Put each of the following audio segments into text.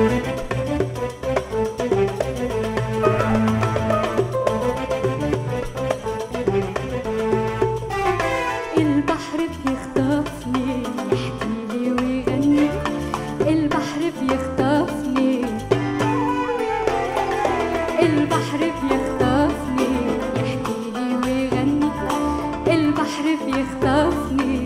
البحر بيخطفني يحكيلي ويغني، البحر بيخطفني، البحر بيخطفني يحكيلي ويغني، البحر بيخطفني.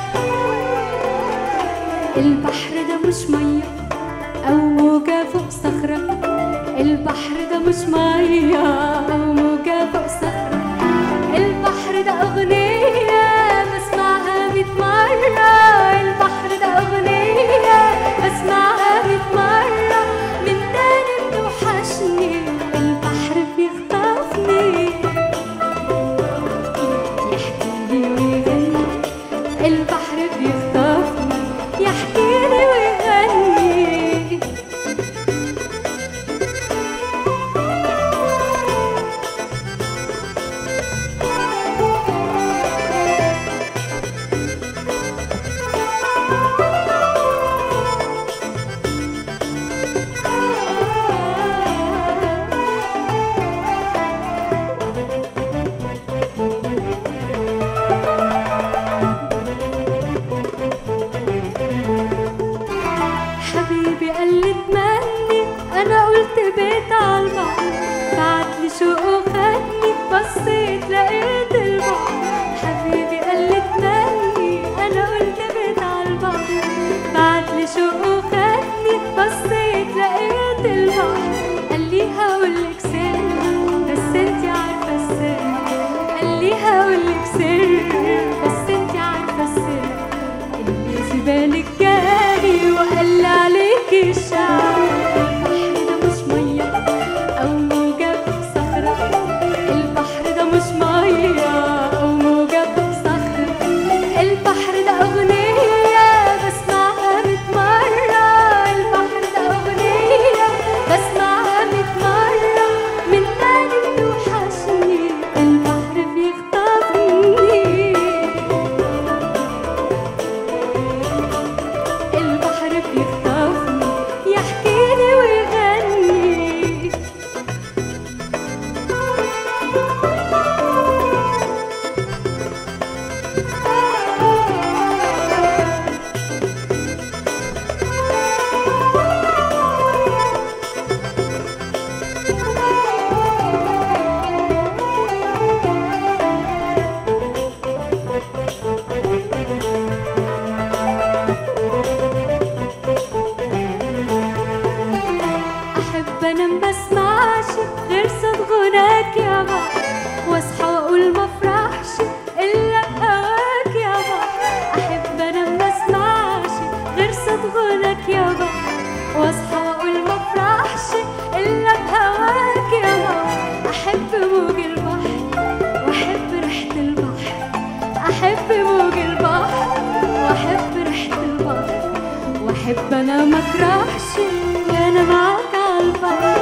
البحر ده مش مية أو موجة فوق صخرة، البحر ده مش مية أو موجة فوق صخرة، البحر ده أغنية بسمعها 100 مرة، البحر ده أغنية بسمعها 100 مرة، من تاني بتوحشني. البحر بيخطفني يحكيلي ويغني، البحر بيخطفني يحكيلي ويغني. حبيبي قال لي اتمني، انا قلت بيت عالبحر، بعتلي شوق وخدني، بصيت لقيت البحر. حبيبي قال لي اتمني، انا قلت بيت عالبحر، بعتلي شوق وخدني، بصيت لقيت البحر. قال لي هقولك سر بس انتي عارفة السر، قال لي هقولك سر بس انتي عارفة السر، اللي في بالك جالي وقال لي عليكي الشعر. البحر ده مش مية أو موجة فوق صخرة، البحر ده مش مية أو موجة فوق صخرة، البحر ده أغنية بسمعها 100 مرة، البحر ده أغنية بسمعها 100 مرة، من تاني بتوحشني. البحر بيخطفني، البحر بيخطفني يحكيلي ويغني. أحب أنام مسمعش غير صوت غناك يا بحر، واصحى وأقول مفرحش إلا بهواك يا بحر. أحب أنام مسمعش غير صوت غناك يا بحر، واصحى وأقول مفرحش إلا بهواك يا بحر. أحب موج البحر وأحب ريحة البحر، أحب موج البحر وأحب ريحة البحر، وأحب أنا مفرحش وأنا معاك عالبحر.